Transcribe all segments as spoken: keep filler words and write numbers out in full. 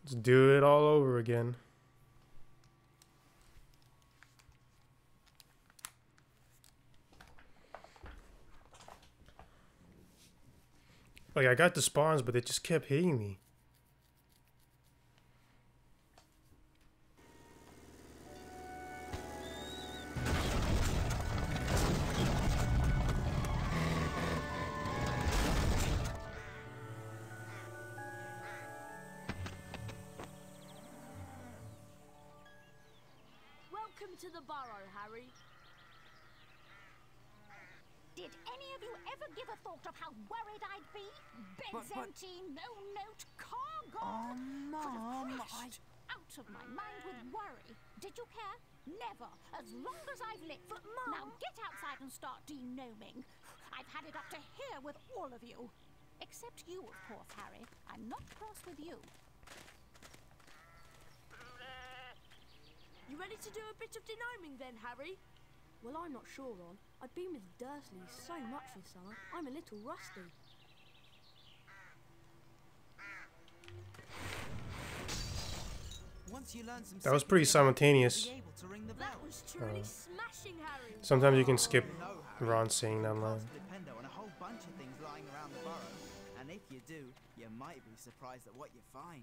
Let's do it all over again. Like, I got the spawns, but they just kept hitting me. Welcome to the Burrow, Harry. Did any of you ever give a thought of how worried I'd be? Beds But- but- empty, no note, car Oh, gone. Mum, Could have crashed. Out of my mind with worry. Did you care? Never. As long as I've lived. But, Mum- Now get outside and start denoming. I've had it up to here with all of you. Except you, of course, Harry. I'm not cross with you. You ready to do a bit of denoming then, Harry? Well, I'm not sure on. I've been with Dursleys so much this summer, I'm a little rusty. Once you learn some That was pretty simultaneous. you'll be able to ring the bell. That was truly Uh, smashing, Harry. Sometimes you can skip No, Harry. Ron saying that line. Cast Flipendo and a whole bunch of things lying around the burrow. And if you do, you might be surprised at what you find.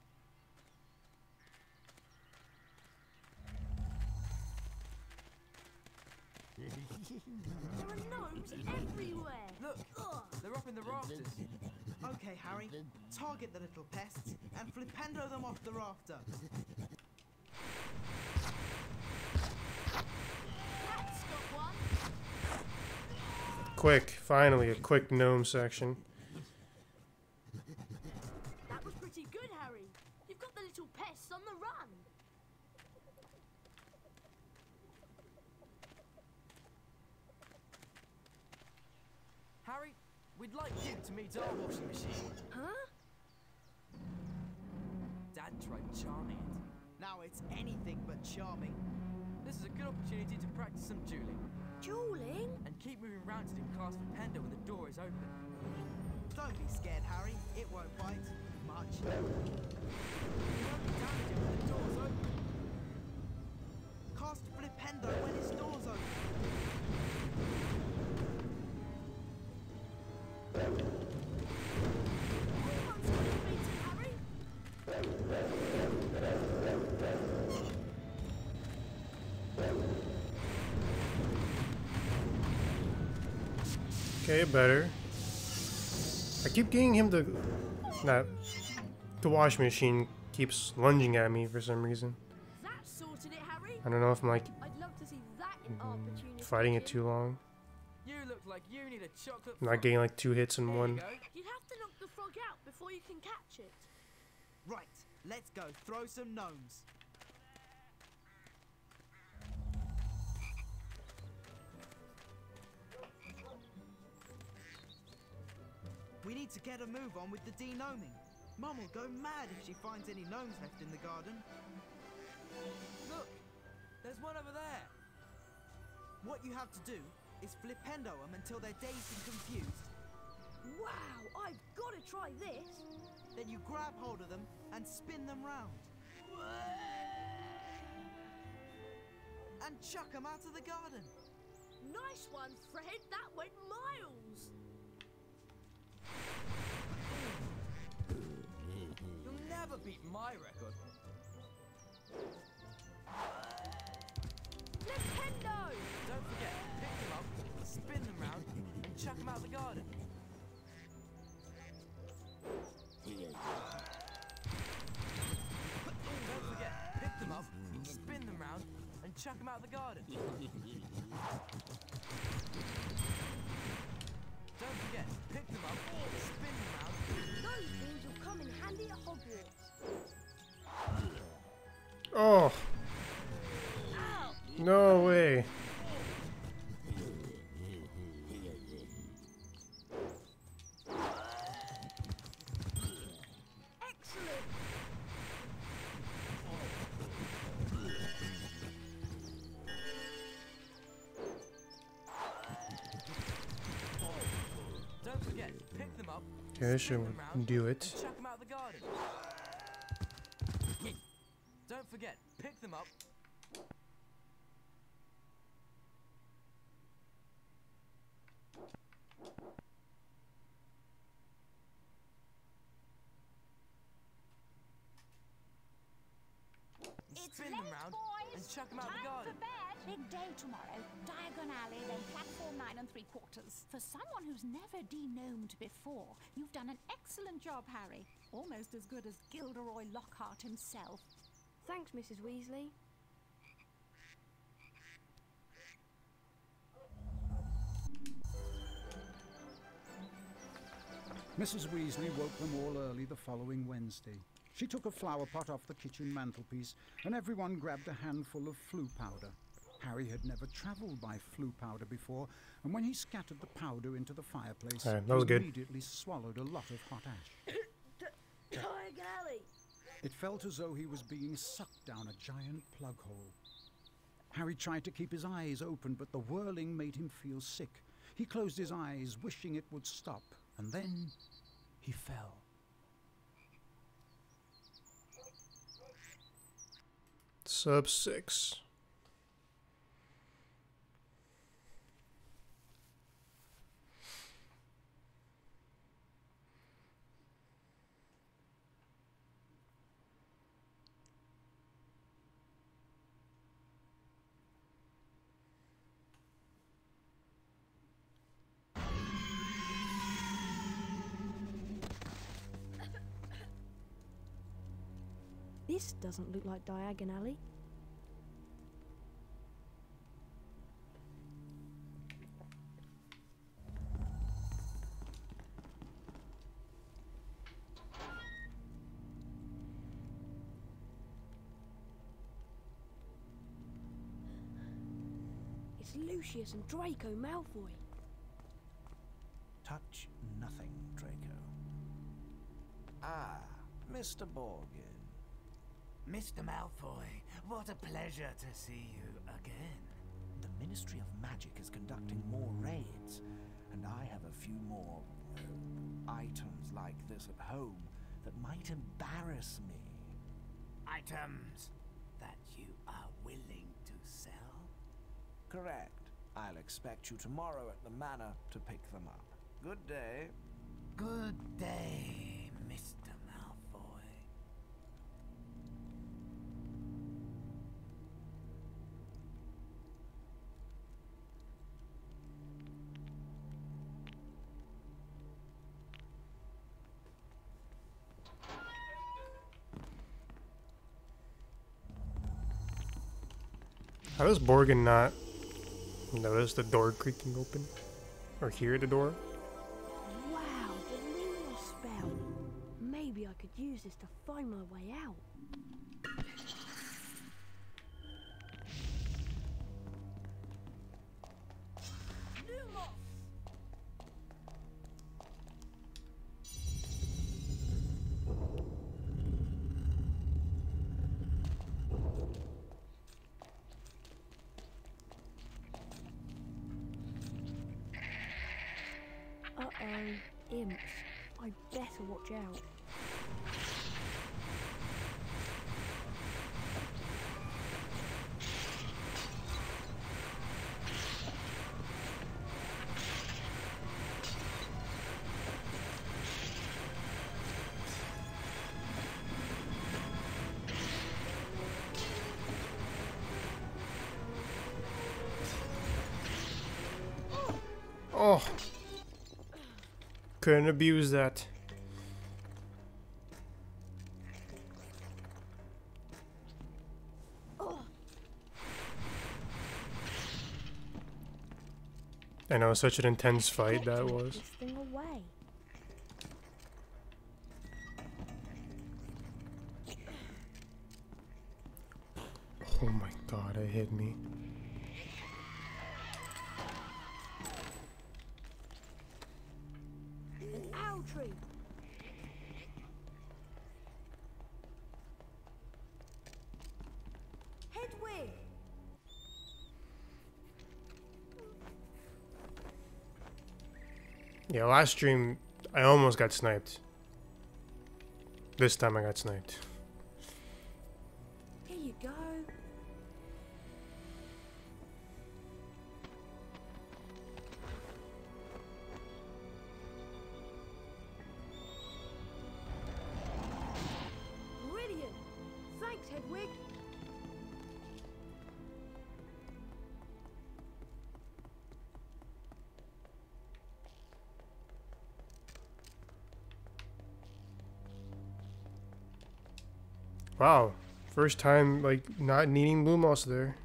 There are gnomes everywhere. Look, Ugh. they're up in the rafters. Okay, Harry, target the little pests and flipendo them off the rafter. That's got one. Quick, finally, a quick gnome section. That was pretty good, Harry. You've got the little pests on the run. Harry, we'd like you to meet our washing machine. Huh? Dad tried charming it. Now it's anything but charming. This is a good opportunity to practice some dueling. Dueling? And keep moving round till you cast Flipendo when the door is open. Don't be scared, Harry. It won't bite much. You won't be damaging when the door's open. Cast flipendo when its door's open. Everyone's got it beaten, Harry. Okay, better. I keep getting him to... Not... The washing machine keeps lunging at me for some reason. That sorted it, Harry. I don't know if I'm like I'd love to see that in opportunity. fighting it too long. You look like you need a chocolate I'm not frog. getting like two hits in There one. you go. You'd have to knock the frog out before you can catch it. Right, let's go throw some gnomes. We need to get a move on with the denoming. Mum will go mad if she finds any gnomes left in the garden. Look, there's one over there. What you have to do is flipendo them until they're dazed and confused. Wow, I've got to try this. Then you grab hold of them and spin them round. And chuck them out of the garden. Nice one, Fred. That went miles. You'll never beat my record. Nintendo! Don't forget, pick them up, spin them round, and chuck them out the garden. Don't forget, pick them up, spin them round, and chuck them out the garden. Don't forget, pick them up, spin them round. Those things will come in handy at Hogwarts. Oh! No way. Excellent. Don't forget, pick them up, Okay, this spin should them round, do and it. chuck them out the garden. Don't forget, pick them up. It's Spin late, them round boys. and chuck them out Time the garden. for bed. Big day tomorrow. Diagon Alley, then platform nine and three quarters. For someone who's never denomed before, you've done an excellent job, Harry. Almost as good as Gilderoy Lockhart himself. Thanks, Missus Weasley. Missus Weasley woke them all early the following Wednesday. She took a flower pot off the kitchen mantelpiece, and everyone grabbed a handful of flue powder. Harry had never travelled by flue powder before, and when he scattered the powder into the fireplace, All right, that was he good. immediately swallowed a lot of hot ash. Diagon Alley. It felt as though he was being sucked down a giant plug hole. Harry tried to keep his eyes open, but the whirling made him feel sick. He closed his eyes, wishing it would stop, and then he fell. Sub six. This doesn't look like Diagon Alley. It's Lucius and Draco Malfoy. Touch nothing, Draco. Ah, Mister Borgin. Mister Malfoy, what a pleasure to see you again. The Ministry of Magic is conducting more raids, and I have a few more uh, items like this at home that might embarrass me. Items that you are willing to sell? Correct. I'll expect you tomorrow at the manor to pick them up. Good day. Good day, Mister Malfoy. How does Borgin not notice the door creaking open? Or hear the door? Wow, the lunar spell. Maybe I could use this to find my way out. Uh-oh, imps. I'd better watch out. Oh! Couldn't abuse that. I know, such an intense fight that was. This thing away. Oh my god, it hit me. An owl tree. Hedwig. Yeah, last stream, I almost got sniped. This time I got sniped. Hedwig. Wow, first time like not needing blue moss there.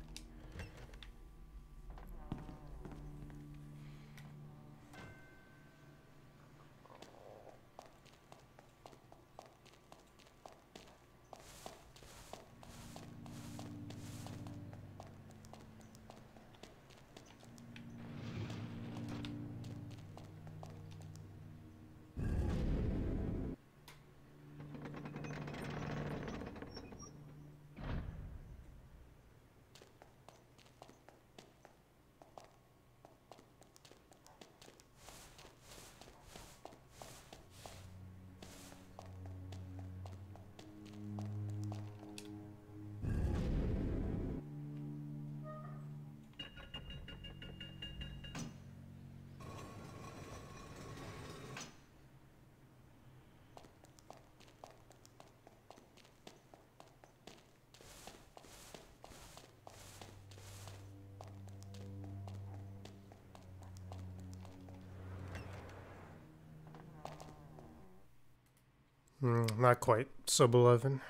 Mm, not quite. Sub eleven.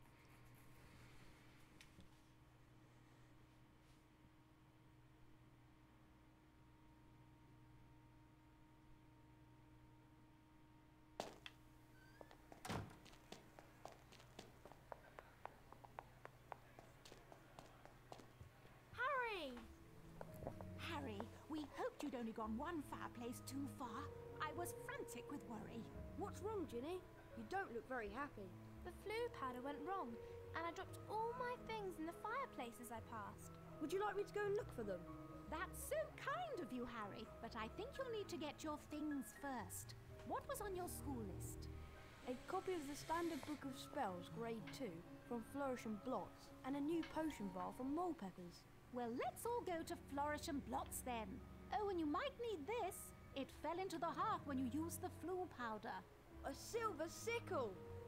Harry! Harry, we hoped you'd only gone one fireplace too far. I was frantic with worry. What's wrong, Ginny? You don't look very happy. The flue powder went wrong, and I dropped all my things in the fireplace as I passed. Would you like me to go and look for them? That's so kind of you, Harry, but I think you'll need to get your things first. What was on your school list? A copy of the Standard Book of Spells, Grade two, from Flourish and Blots, and a new potion vial from Mole Peppers. Well, let's all go to Flourish and Blots then. Oh, and you might need this. It fell into the hearth when you used the flue powder. A silver sickle!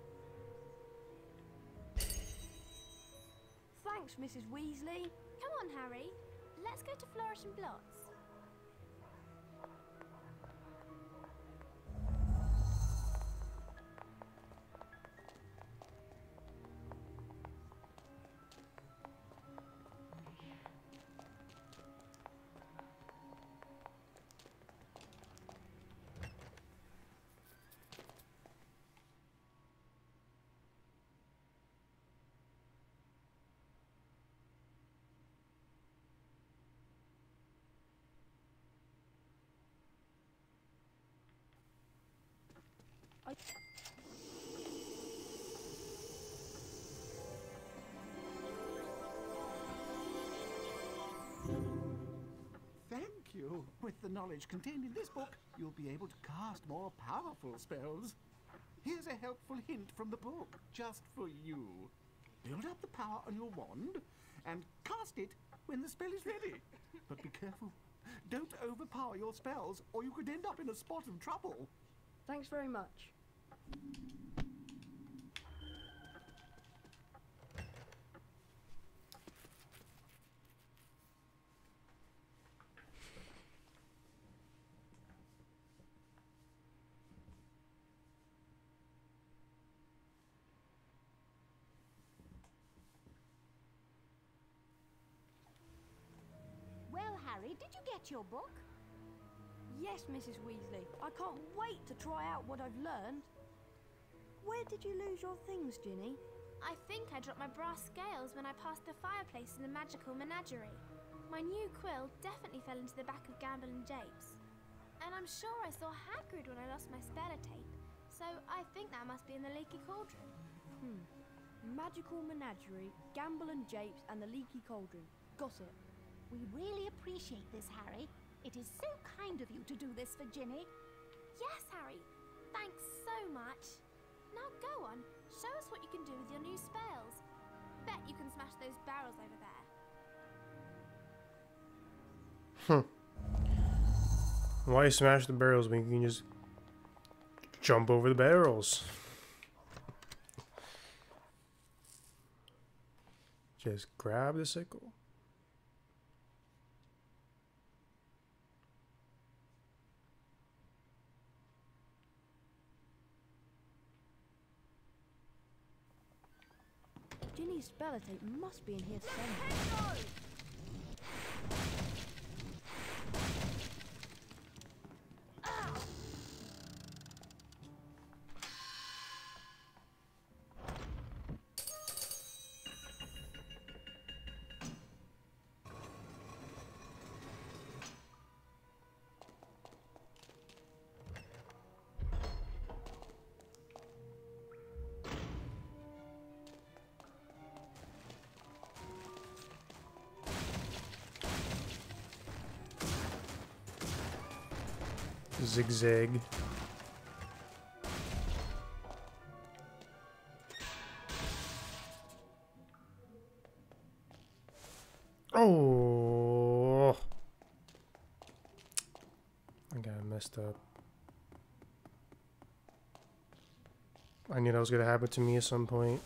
Thanks, Missus Weasley. Come on, Harry. Let's go to Flourish and Blots. I... Thank you. With the knowledge contained in this book, you'll be able to cast more powerful spells. Here's a helpful hint from the book, just for you. Build up the power on your wand and cast it when the spell is ready. But be careful. Don't overpower your spells, or you could end up in a spot of trouble. Thanks very much. Well, Harry, did you get your book? Yes, Missus Weasley. I can't wait to try out what I've learned. Where did you lose your things, Ginny? I think I dropped my brass scales when I passed the fireplace in the magical menagerie. My new quill definitely fell into the back of Gamble and Japes. And I'm sure I saw Hagrid when I lost my speller tape. So I think that must be in the Leaky Cauldron. Hmm. Magical menagerie, Gamble and Japes, and the Leaky Cauldron. Got it. We really appreciate this, Harry. It is so kind of you to do this for Ginny. Yes, Harry. Thanks so much. Now go on. Show us what you can do with your new spells. Bet you can smash those barrels over there. Hmm. Why smash the barrels when you can just jump over the barrels? Just grab the sickle. Ginny's speller tape must be in here somewhere. Zigzag. Oh, I got messed up. I knew that was gonna happen to me at some point.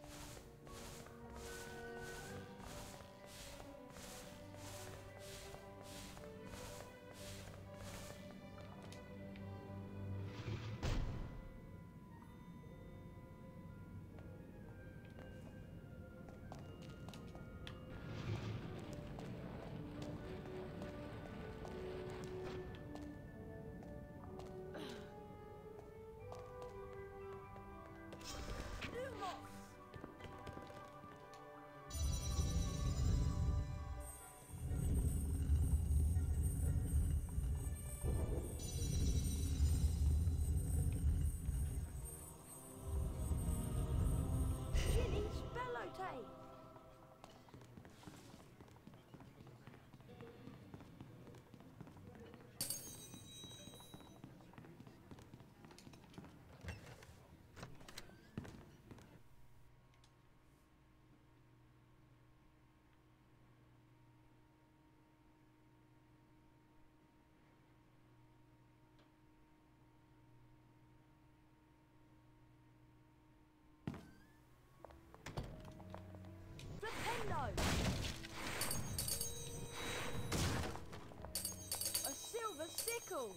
A silver sickle!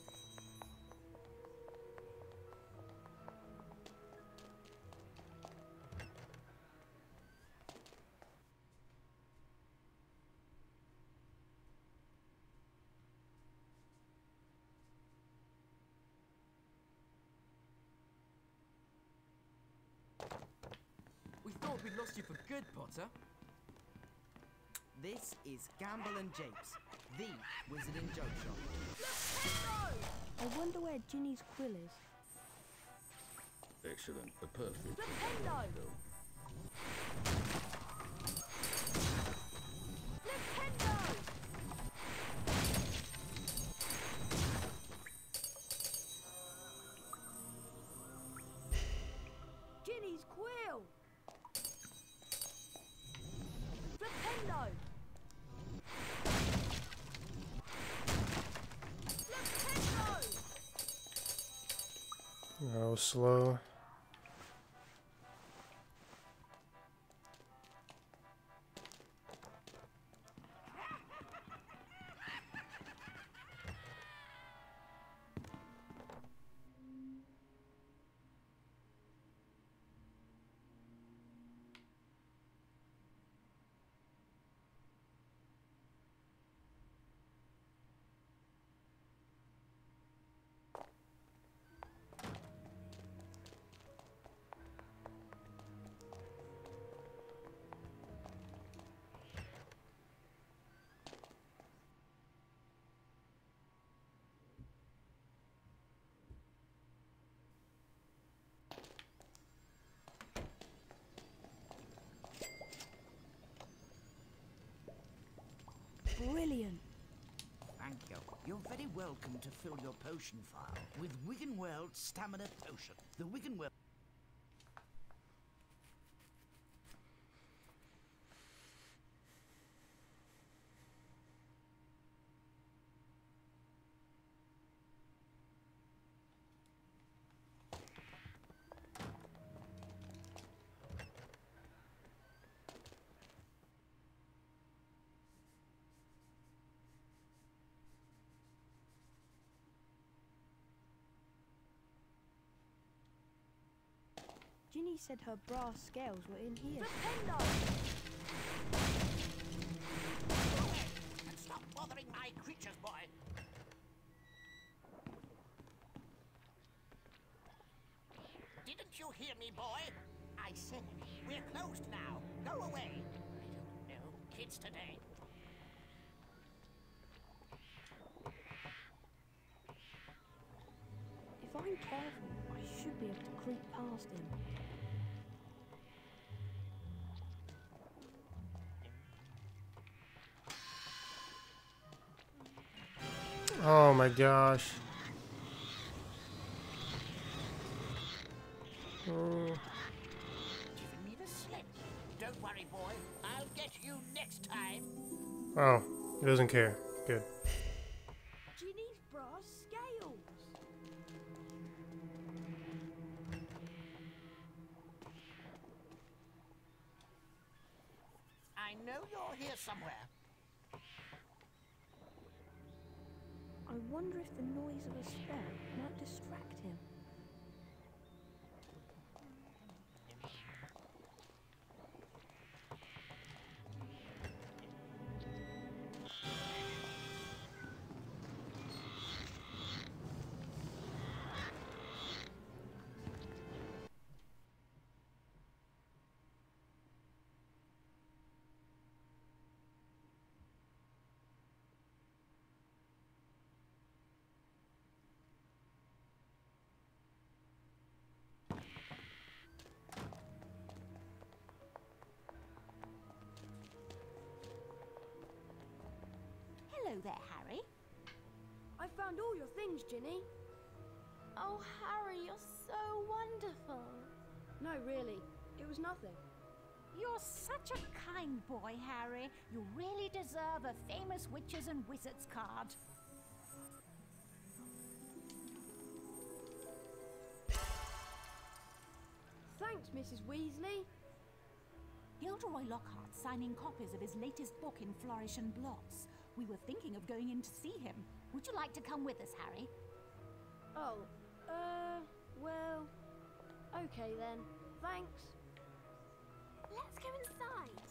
We thought we'd lost you for good, Potter. This is Gamble and Japes, the wizard and joke shop. I wonder where Ginny's quill is. Excellent. A perfect. Flipendo! Flipendo! Ginny's quill! Flipendo! Oh, slow. Brilliant. Thank you. You're very welcome to fill your potion file with Wiggenweld Stamina Potion. The Wiggenweld... Ginny said her brass scales were in here. And stop bothering my creatures, boy. Didn't you hear me, boy? I said we're closed now. Go away. I don't know kids today. If I'm careful, I should be able to creep past him. Oh my gosh. Oh. Giving me the slip. Don't worry, boy. I'll get you next time. Oh, he doesn't care. Good. Ginny's brass scales. I know you're here somewhere. I wonder if the noise of a spell might distract him. Hello there, Harry. I found all your things, Ginny. Oh, Harry, you're so wonderful. No, really. It was nothing. You're such a kind boy, Harry. You really deserve a famous witches and wizards card. Thanks, Missus Weasley. Gilderoy Lockhart's signing copies of his latest book in Flourish and Blots. We were thinking of going in to see him. Would you like to come with us, Harry? Oh, uh, well, okay then. Thanks. Let's go inside.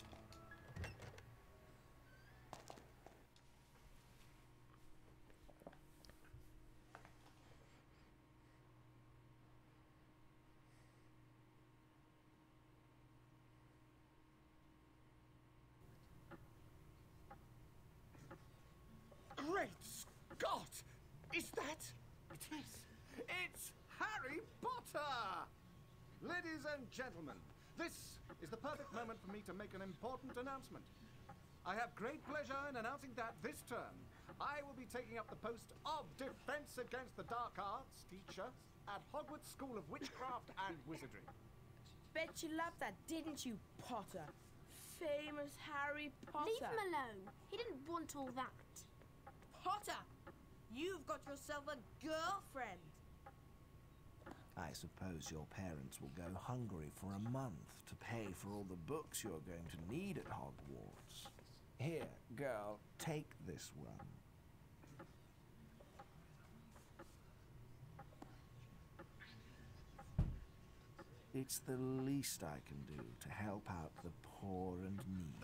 Great Scott! Is that? It is. It's Harry Potter! Ladies and gentlemen, this is the perfect moment for me to make an important announcement. I have great pleasure in announcing that this term, I will be taking up the post of Defense Against the Dark Arts teacher at Hogwarts School of Witchcraft and Wizardry. Bet you loved that, didn't you, Potter? Famous Harry Potter. Leave him alone. He didn't want all that. Potter, you've got yourself a girlfriend. I suppose your parents will go hungry for a month to pay for all the books you're going to need at Hogwarts. Here, girl, take this one. It's the least I can do to help out the poor and needy.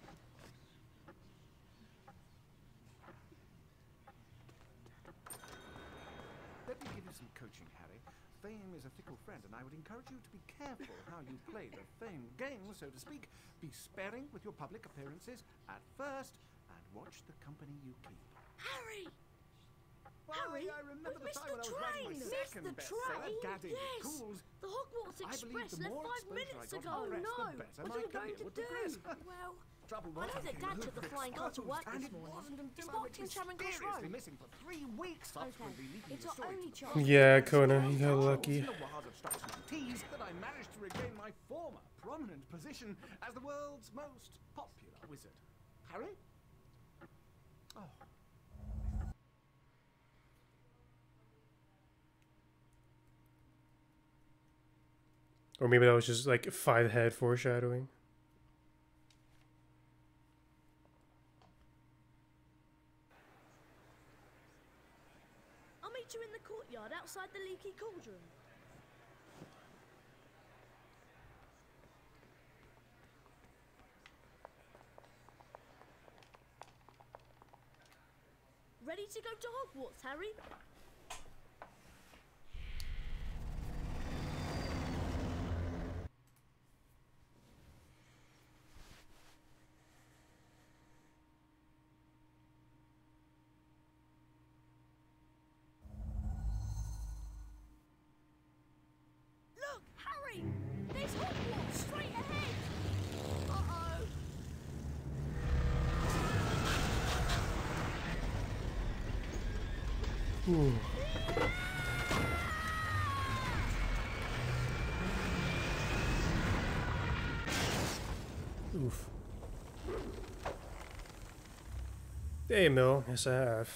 Let me give you some coaching, Harry. Fame is a fickle friend, and I would encourage you to be careful how you play the fame game, so to speak. Be sparing with your public appearances at first, and watch the company you keep. Harry! Why, Harry, I remember we've the missed time the when I was writing my train. second Missed the bestseller, train? Gadding Yes. Cools. The Hogwarts I believe Express the left more five exposure minutes I got ago. to the press, no. the better What my are you going career to would do? progress. Well, Trouble I was, know that I Dad came took the home flying car to work and this it morning. wasn't until It's I parked went in Charing Cross mysteriously Road. missing for three weeks, subsequently leaking It's the our story only to chance. Yeah, Kona, you got lucky. In the wilds of Structure and Teas that I managed to regain my former prominent position as the world's most popular wizard. Harry? Oh. Or maybe that was just like five head foreshadowing. I'll meet you in the courtyard outside the leaky cauldron. ready to go to Hogwarts, Harry? Look, Harry! There's Hogwarts straight ahead! Uh-oh! Ooh. Oof. Hey, Mill. Yes, I have.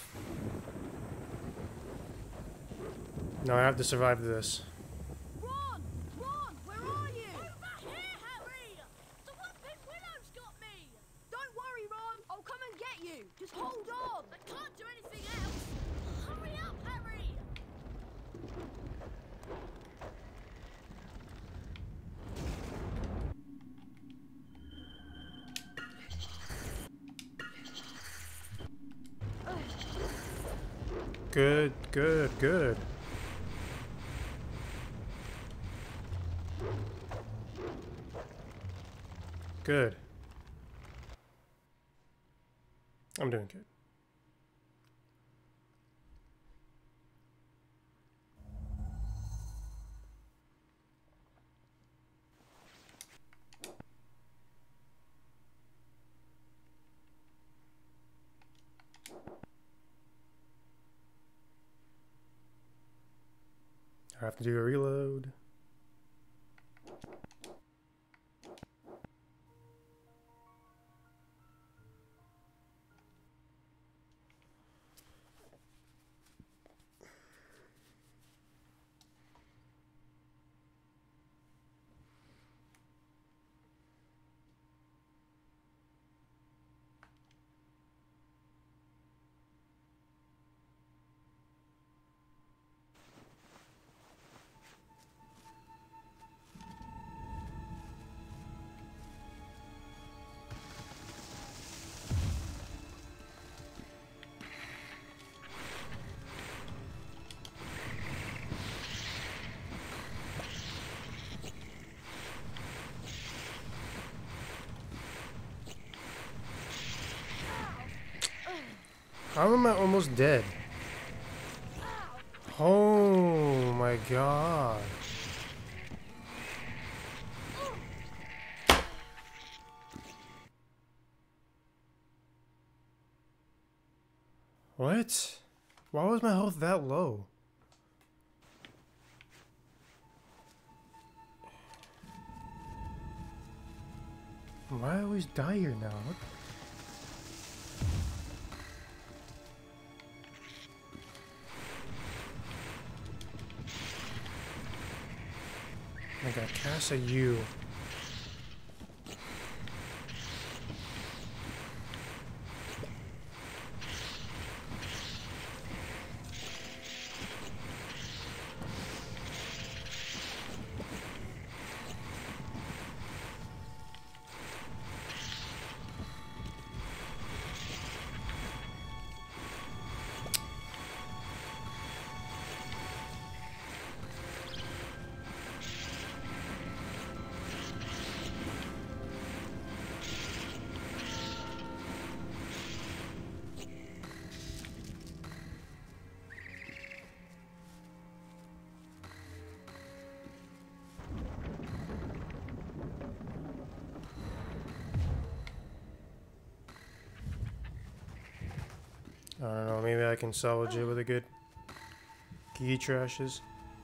No, I have to survive this. Ron! Ron! Where are you? Over here, Harry! The weapon Willow's got me! Don't worry, Ron! I'll come and get you! Just hold on! I can't do anything else! Hurry up, Harry! Good, good, good. Good. I'm doing good. I have to do a reload. How am I almost dead? Oh my god. What? Why was my health that low? Why I always die here now? What? I got cast at you. I don't know, maybe I can salvage it with a good key trashes.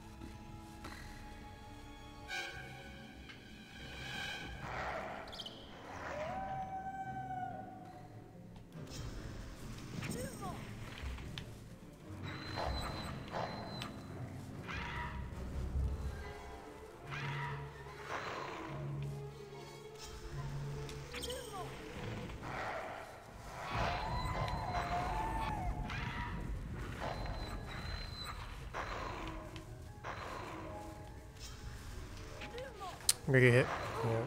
I'm gonna get hit. Yeah.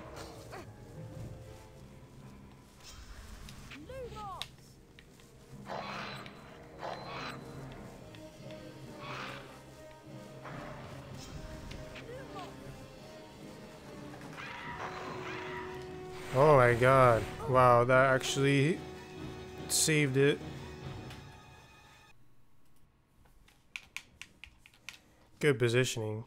Oh my god. Wow, that actually saved it. Good positioning.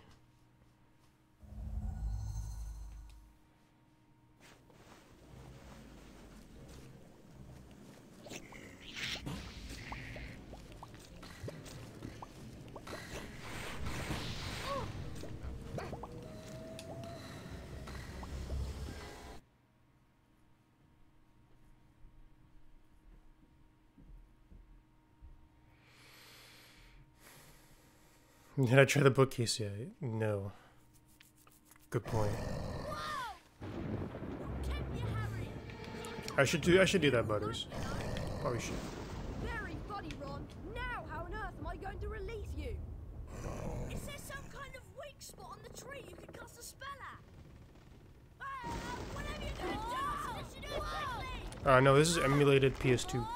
Did I try the bookcase yet? No. Good point. I should do I should do that, Butters. Probably should. Very funny, Ron. Now how on earth am I going to release you? Is there some kind of weak spot on the tree you can cast a spell at? Uh, whatever you're gonna do, let's do it quickly! Uh no, this is emulated P S two.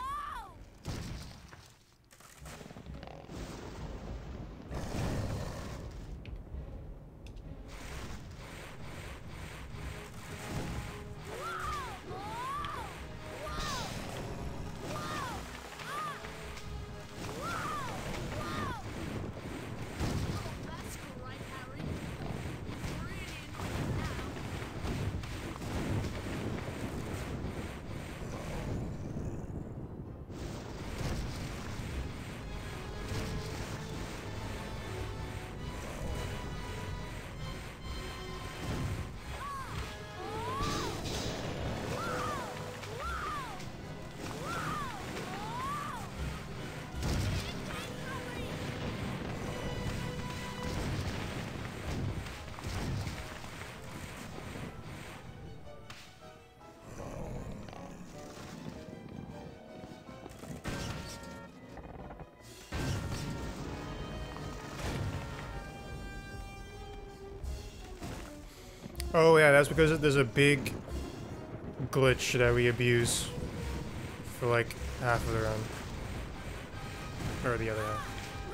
Oh yeah, that's because there's a big glitch that we abuse for like half of the run. Or the other half.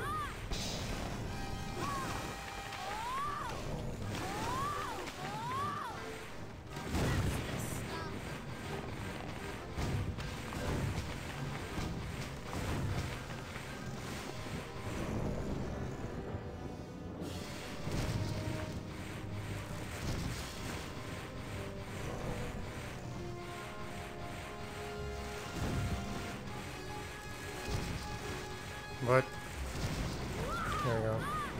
What? There we go.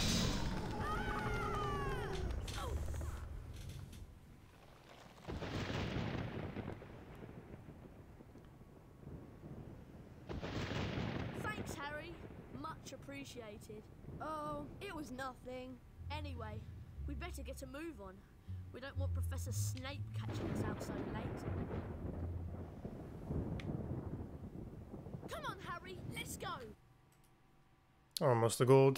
Thanks, Harry. Much appreciated. Oh, it was nothing. Anyway, we better get a move on. We don't want Professor Snape catching us out so late. Come on, Harry, let's go. Almost the gold.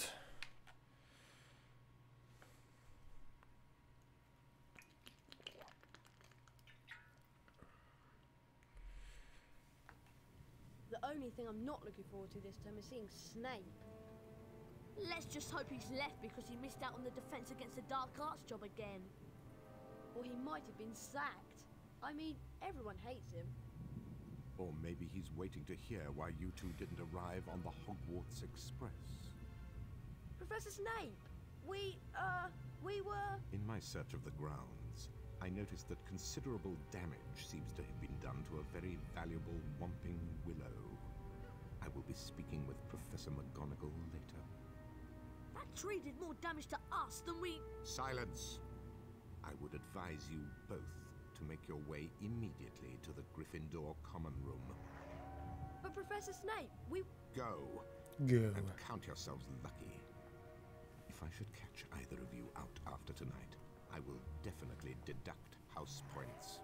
The only thing I'm not looking forward to this term is seeing Snape. Let's just hope he's left because he missed out on the defense against the dark arts job again. Or he might have been sacked. I mean, everyone hates him. Or maybe he's waiting to hear why you two didn't arrive on the Hogwarts Express. Professor Snape, we, uh, we were... In my search of the grounds, I noticed that considerable damage seems to have been done to a very valuable Whomping Willow. I will be speaking with Professor McGonagall later. That tree did more damage to us than we... Silence! I would advise you both to make your way immediately to the Gryffindor common room. But Professor Snape, we... Go. Go. And count yourselves lucky. If I should catch either of you out after tonight, I will definitely deduct house points.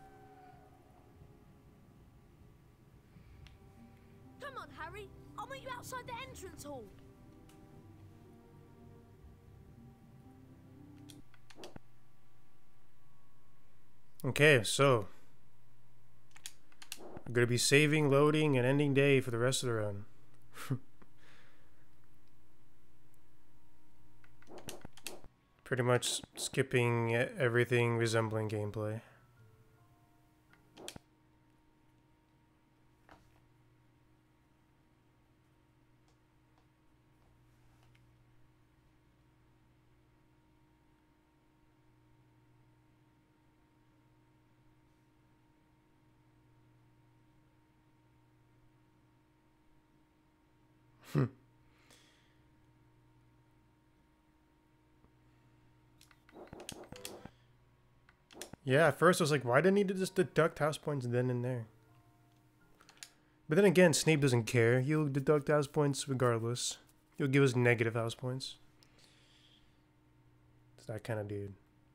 Come on, Harry. I'll meet you outside the entrance hall. Okay, so I'm gonna be saving, loading, and ending day for the rest of the run. Pretty much skipping everything resembling gameplay. Hmm. Yeah, at first I was like, why didn't he just deduct house points then and there? But then again, Snape doesn't care. He'll deduct house points regardless. He'll give us negative house points. It's that kind of dude.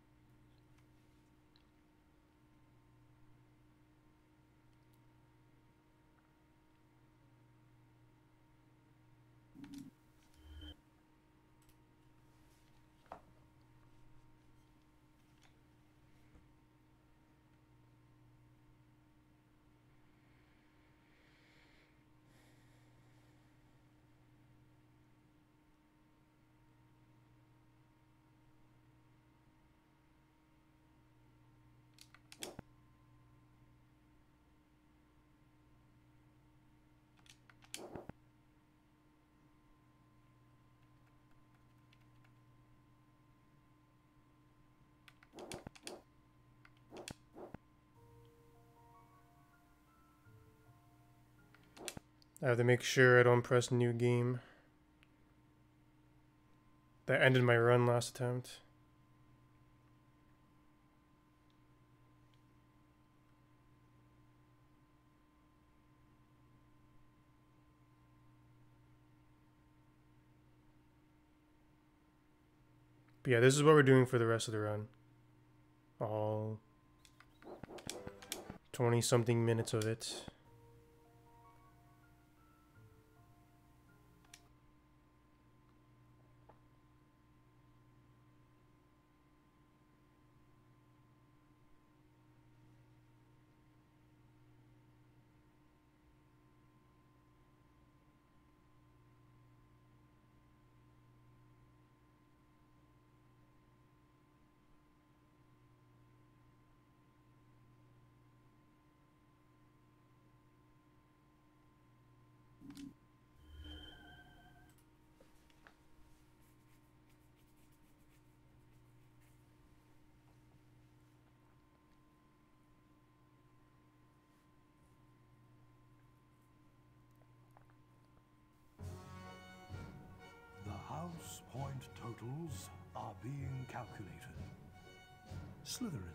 I have to make sure I don't press new game. That ended my run last attempt. But yeah, this is what we're doing for the rest of the run. All twenty something minutes of it. House point totals are being calculated. Slytherin.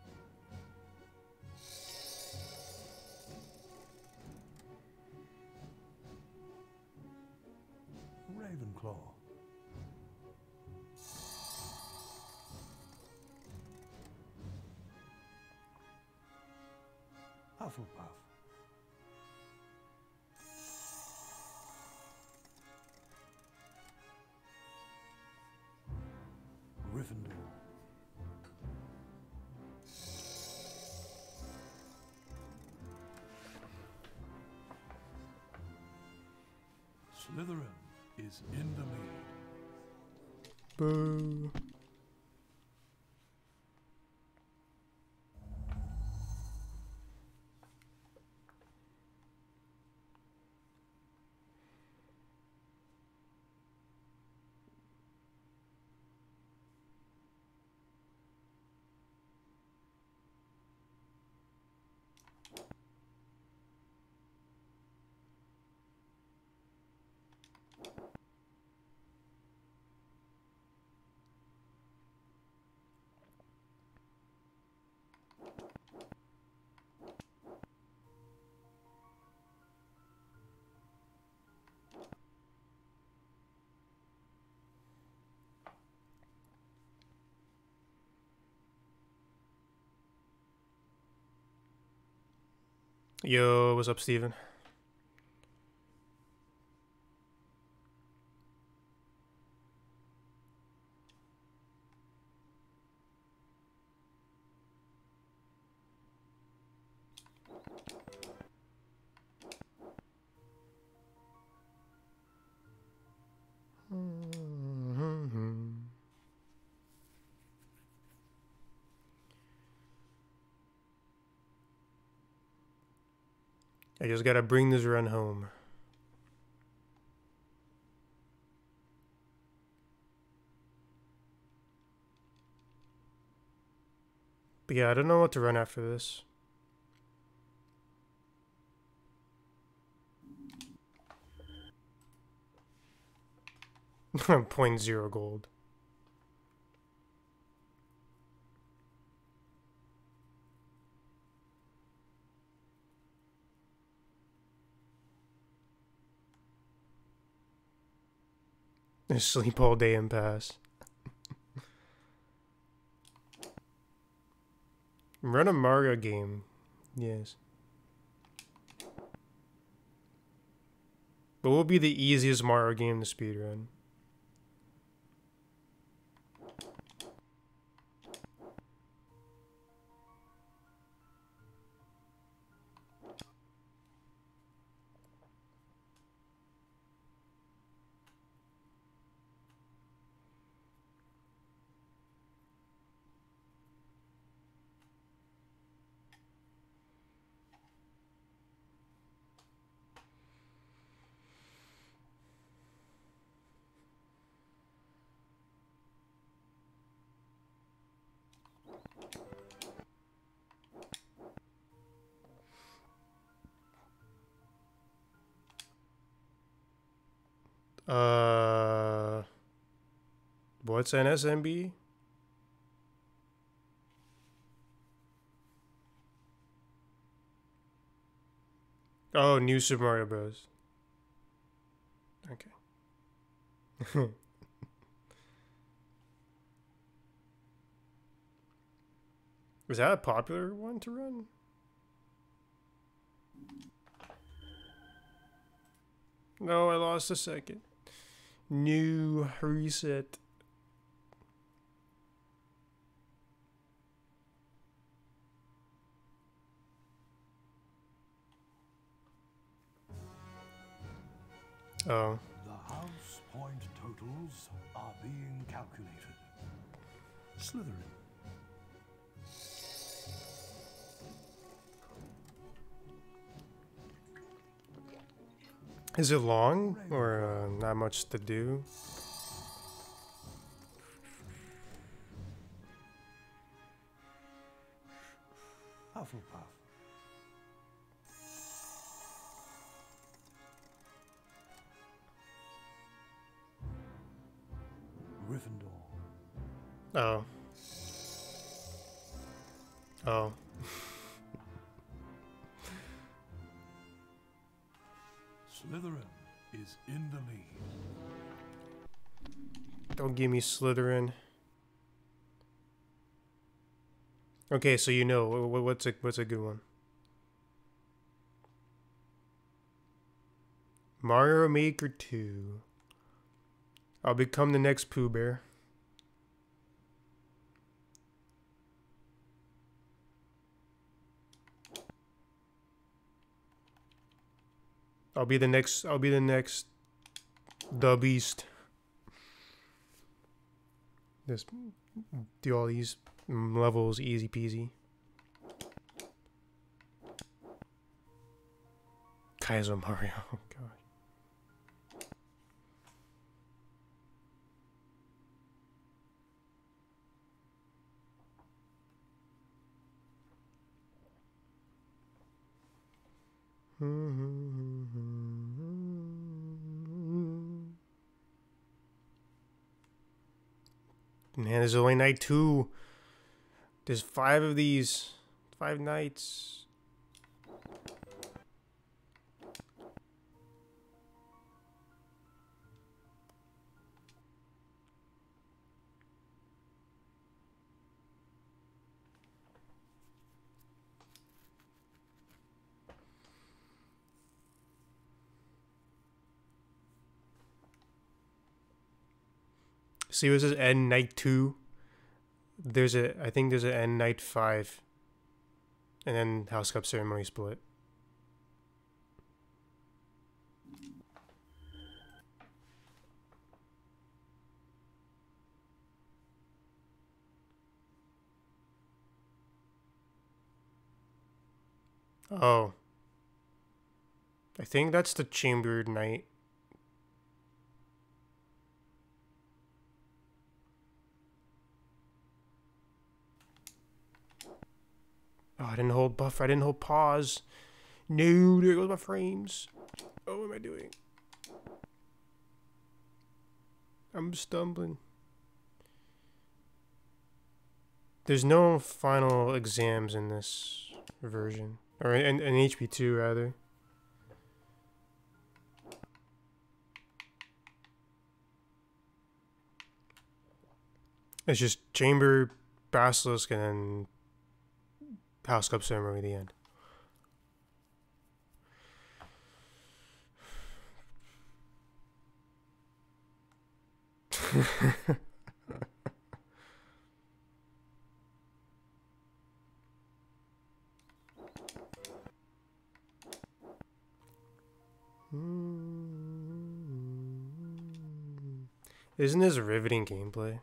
Ravenclaw. Hufflepuff. Gryffindor. Slytherin is in the lead. Boo. Yo, what's up, Steven? I just gotta bring this run home. But yeah, I don't know what to run after this. Point zero gold. Sleep all day and pass. Run a Mario game. Yes. What will be the easiest Mario game to speedrun? Uh, what's an S M B? Oh, New Super Mario Bros. Okay. Is that a popular one to run? No, I lost a second. New reset. Oh. The house point totals are being calculated. Slytherin. Is it long or uh, not much to do? Hufflepuff. Gryffindor. Oh. Oh. Slytherin is in the lead. Don't give me Slytherin. Okay, so you know what's a what's a good one? Mario Maker two. I'll become the next Pooh Bear. I'll be the next I'll be the next the Beast. Just do all these levels easy peasy. Kaizo Mario, oh god. Man, there's only night two. There's five of these. Five nights. See, this is end night two. There's a, I think there's an end night five. And then House Cup Ceremony split. Oh. I think that's the chambered night. Oh, I didn't hold buffer. I didn't hold pause. No, there goes my frames. Oh, what am I doing? I'm stumbling. There's no final exams in this version. Or in, in H P two, rather. It's just Chamber, Basilisk, and then House Cup Ceremony at the end. Isn't this riveting gameplay?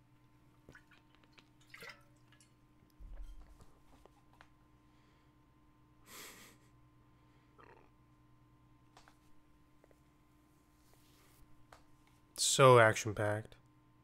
So action-packed.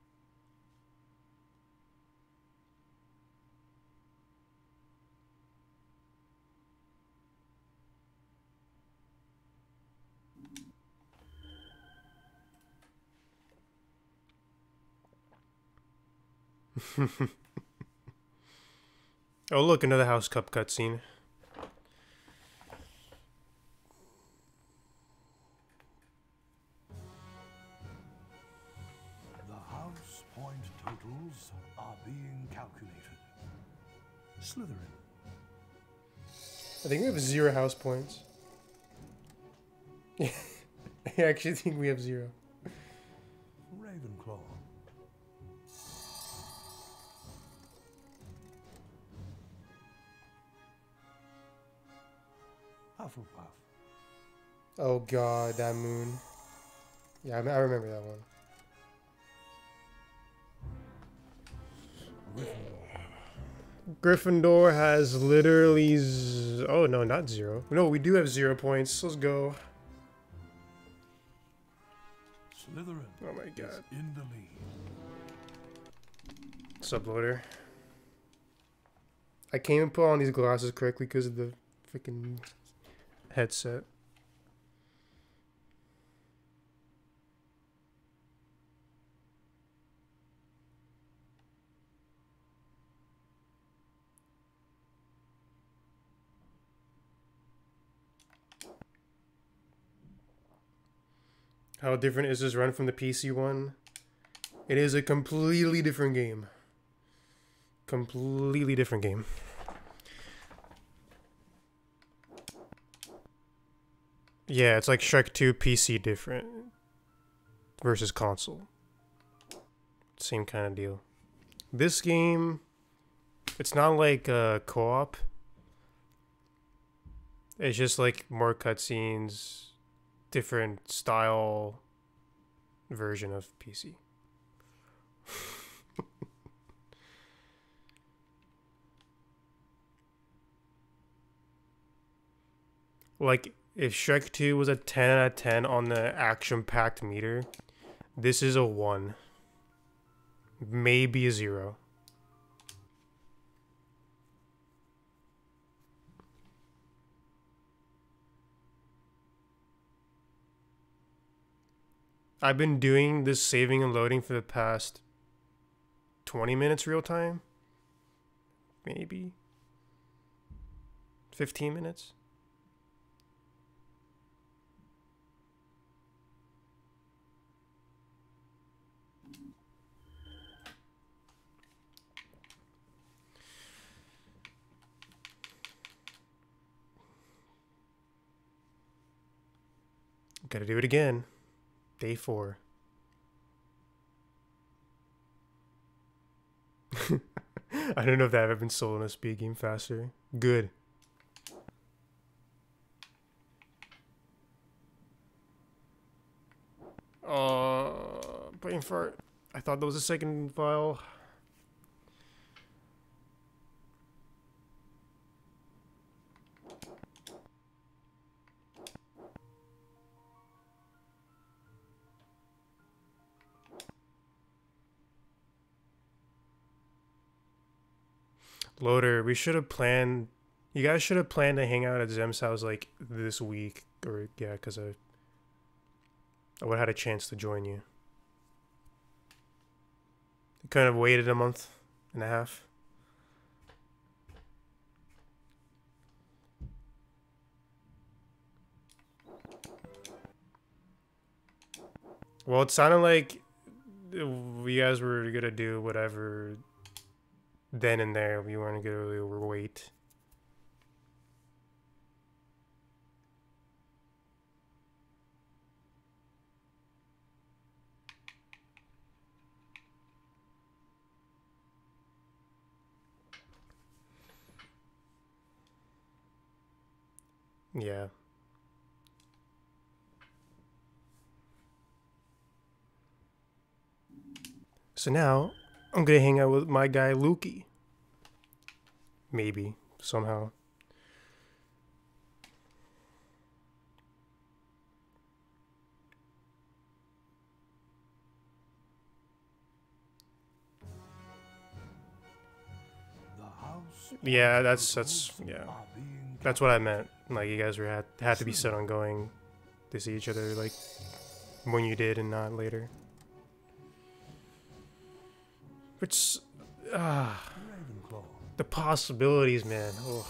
Oh look, another House Cup cutscene. The house point totals are being calculated. Slytherin. I think we have zero house points. I actually think we have zero. Ravenclaw. Hufflepuff. Oh god, that moon. Yeah, I, I remember that one. Gryffindor has literally z oh no, not zero. No, we do have zero points. Let's go. Slytherin. Oh my god. Is in the lead. Subloader. I can't even put on these glasses correctly because of the freaking headset. How different is this run from the P C one? It is a completely different game. Completely different game. Yeah, it's like Shrek two P C different versus console. Same kind of deal. This game, it's not like uh, co-op. It's just like more cutscenes, different style version of P C. Like, if Shrek two was a ten out of ten on the action-packed meter, this is a one. Maybe a zero. I've been doing this saving and loading for the past twenty minutes real time. Maybe. fifteen minutes. Gotta do it again. Day four. I don't know if that ever been sold on a speed game faster. Good. Uh, brain fart. I thought that was a second file. Loader, we should have planned. You guys should have planned to hang out at Zem's house like this week, or yeah, because I, I would have had a chance to join you. Kind of waited a month and a half. Well, it sounded like you guys were gonna do whatever then and there. We weren't gonna really wait. Yeah. So now, I'm gonna hang out with my guy Lukey. Maybe, somehow. Yeah, that's, that's, yeah. That's what I meant. Like, you guys were had, had to be set on going to see each other, like, when you did and not later. It's, ah, the possibilities, man. Ugh.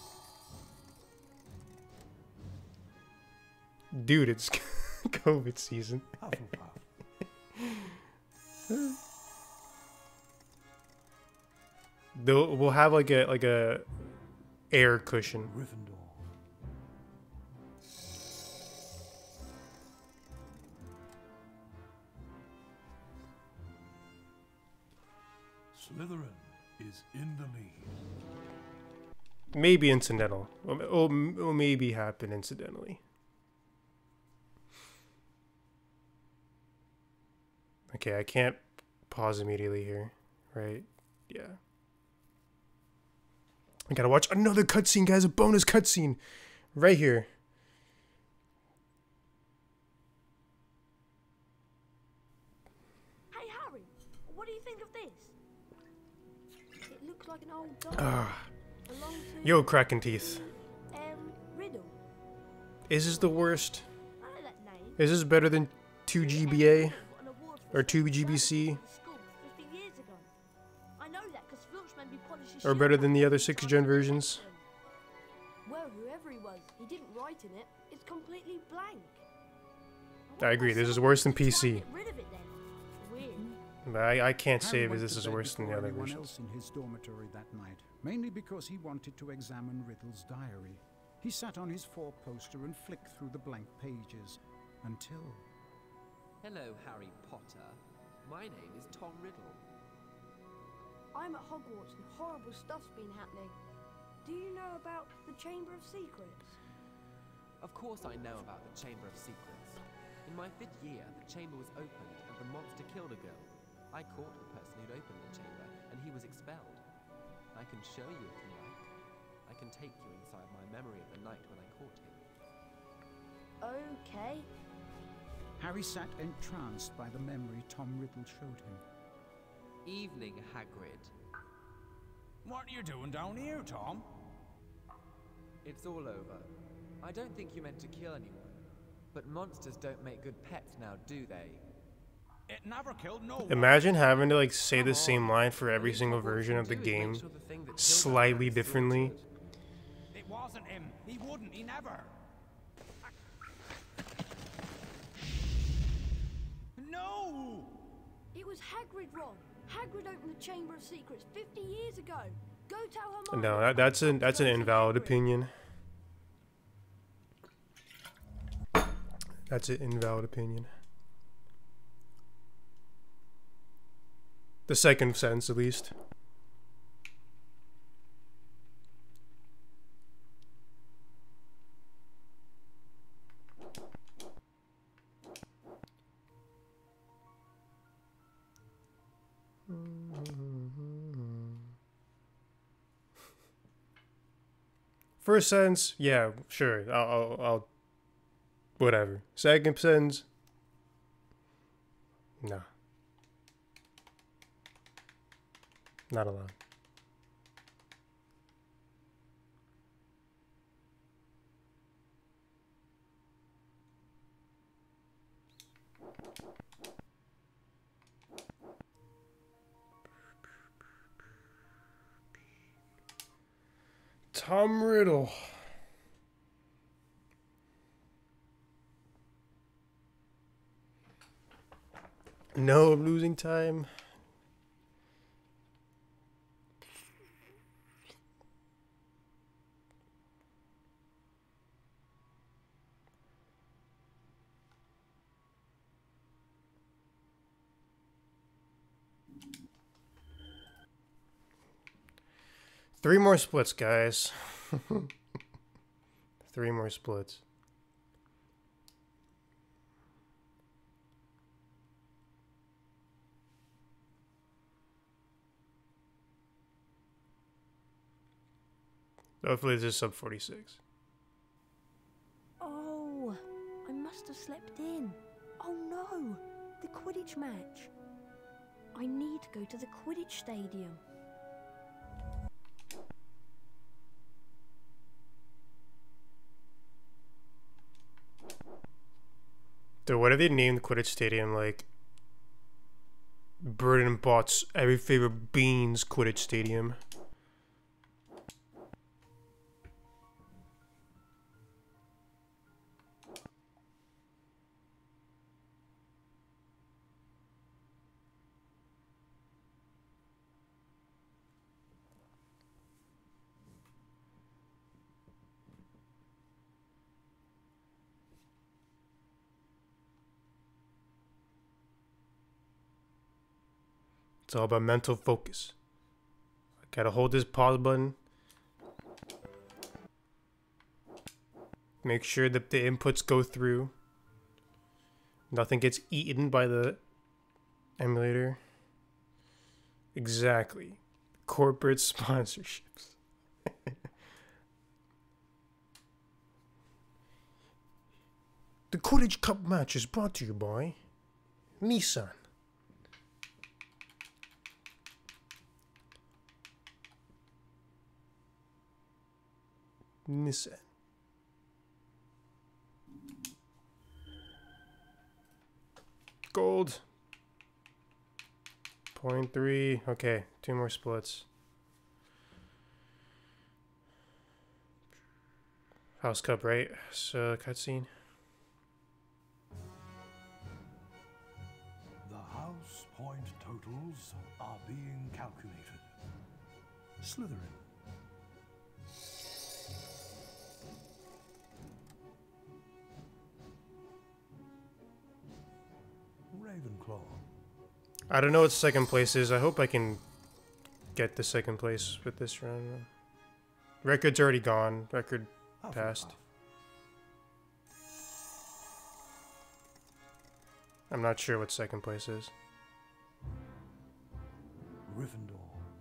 Dude, it's COVID season. They'll, we'll have like a like a air cushion. Slytherin is in the lead. Maybe incidental. Or, or, or maybe happen incidentally. Okay, I can't pause immediately here, right? Yeah. I gotta watch another cutscene, guys. A bonus cutscene right here. Hey, Harry, what do you think of this? It looks like an old dog. Ah. Yo, cracking teeth. Um, Riddle. Is this the worst? I know that name. Is this better than two G B A or two G B C? Or better than the other sixth gen versions? Well, whoever he was, he didn't write in it. It's completely blank. I agree. This is worse than P C. Get rid of it then. Weird. But I, I can't say Harry if went this to is bed worse than the before other anyone versions. else in his dormitory that night, mainly because he wanted to examine Riddle's diary. He sat on his four-poster and flicked through the blank pages until... Hello, Harry Potter. My name is Tom Riddle. I'm at Hogwarts and horrible stuff's been happening. Do you know about the Chamber of Secrets? Of course I know about the Chamber of Secrets. In my fifth year, the chamber was opened and the monster killed a girl. I caught the person who'd opened the chamber and he was expelled. I can show you if you like. I can take you inside my memory of the night when I caught him. Okay. Harry sat entranced by the memory Tom Riddle showed him. Evening, Hagrid. What are you doing down here, Tom? It's all over. I don't think you meant to kill anyone. But monsters don't make good pets now, do they? It never killed no one. Imagine having to like say the same line for every single version of the game, slightly differently. It wasn't him. He wouldn't. He never. No! It was Hagrid, Ron. Hagrid opened the Chamber of Secrets fifty years ago. Go tell her. No, that, that's an that's an invalid opinion. That's an invalid opinion. The second sentence, at least. First sentence, yeah, sure, I'll, I'll, I'll, whatever. Second sentence, no. Not allowed. Tom Riddle. No, I'm losing time. Three more splits, guys. Three more splits. Hopefully this is sub forty-six. Oh, I must have slept in. Oh no, the Quidditch match. I need to go to the Quidditch stadium. Dude, what if they named the Quidditch Stadium like Bird and Bot's Every Favorite Beans Quidditch Stadium? It's all about mental focus. I gotta hold this pause button. Make sure that the inputs go through. Nothing gets eaten by the emulator. Exactly. Corporate sponsorships. The Quidditch Cup match is brought to you by Nissan. Nissan. Gold. Point three. Okay, two more splits. House Cup, right? So cutscene. The house point totals are being calculated. Slytherin. Ravenclaw. I don't know what second place is. I hope I can get the second place with this run. Record's already gone. Record passed. I'm not sure what second place is. Gryffindor.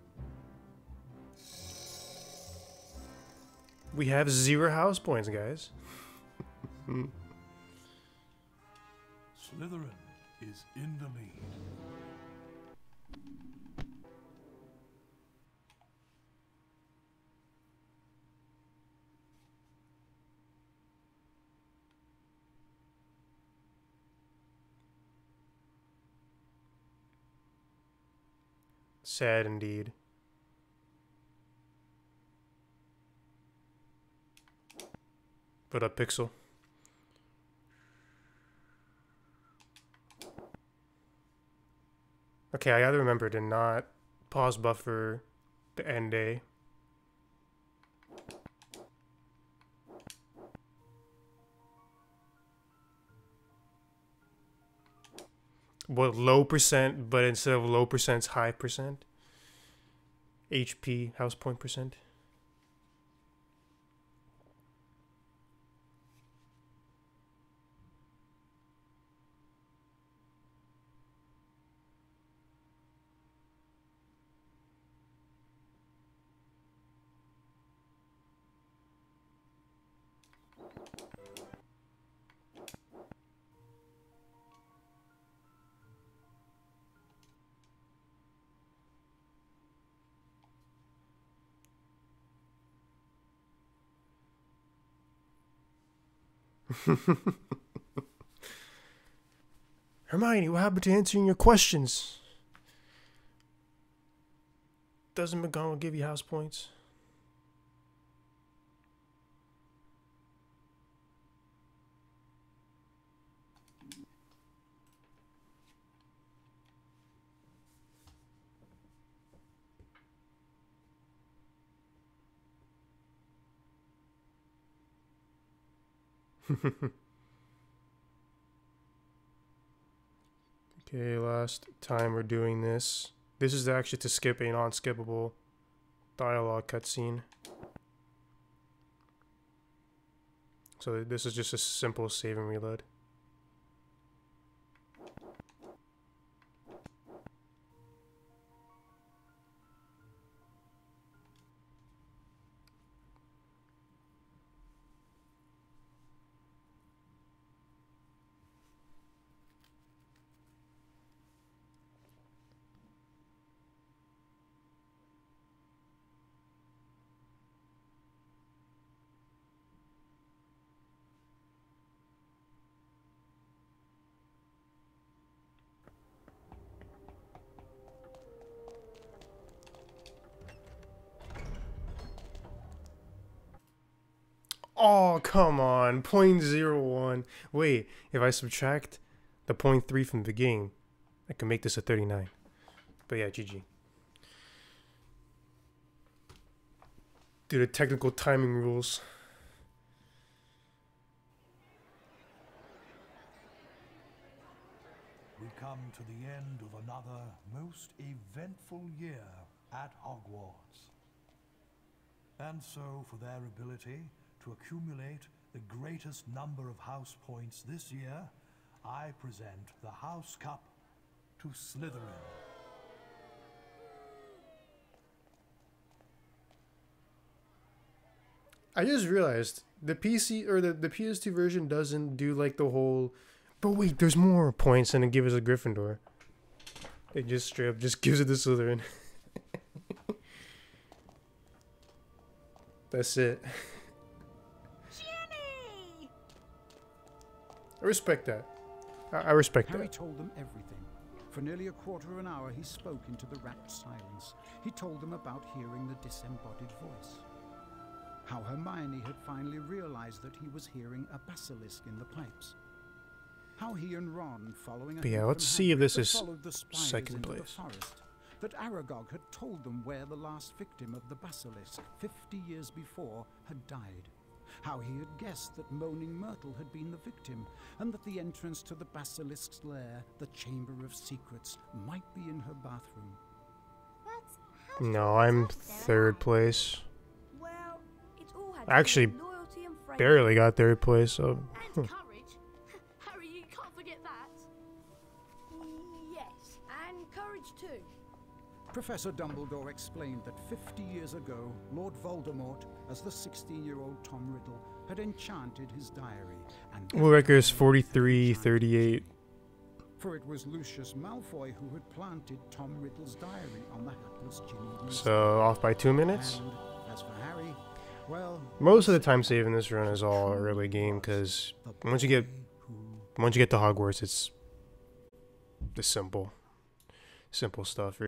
We have zero house points, guys. Slytherin is in the lead. Sad indeed. Put up Pixel. Okay, I gotta remember to not pause buffer the end day. Well, low percent, but instead of low percent, it's high percent. H P, house point percent. Hermione, what happened to answering your questions? Doesn't McGonagall give you house points? Okay, last time we're doing this. This is actually to skip a non-skippable dialogue cutscene. So this is just a simple save and reload. Oh, come on. zero point zero one. Wait, if I subtract the zero point three from the beginning, I can make this a thirty-nine. But yeah, G G. Due to technical timing rules. We come to the end of another most eventful year at Hogwarts. And so, for their ability to accumulate the greatest number of house points this year, I present the House Cup to Slytherin. I just realized the P C or the, the P S two version doesn't do like the whole, but wait, there's more points and it gives us a Gryffindor. It just straight up just gives it to Slytherin. That's it. Ginny! I respect that. I, I respect Harry that. told them everything. For nearly a quarter of an hour he spoke into the rapt silence. He told them about hearing the disembodied voice. How Hermione had finally realized that he was hearing a basilisk in the pipes. How he and Ron, following a But yeah, hint let's from see if Hagrid, this had is followed the spiders second into the place. forest. That Aragog had told them where the last victim of the basilisk, fifty years before, had died. How he had guessed that Moaning Myrtle had been the victim, and that the entrance to the basilisk's lair, the Chamber of Secrets, might be in her bathroom. No, I'm third place. Well, it's all had I actually loyalty and friendship. barely got third place, so. And courage. Harry, you can't forget that. Yes, and courage too. Professor Dumbledore explained that fifty years ago, Lord Voldemort, as the sixteen-year-old Tom Riddle, had enchanted his diary. And World record is forty-three thirty-eight. For it was Lucius Malfoy who had planted Tom Riddle's diary on the hapless Ginny. So off by two minutes. And as for Harry, well, most of the time save in this run is all early game because once you get once you get to Hogwarts, it's the simple, simple stuff.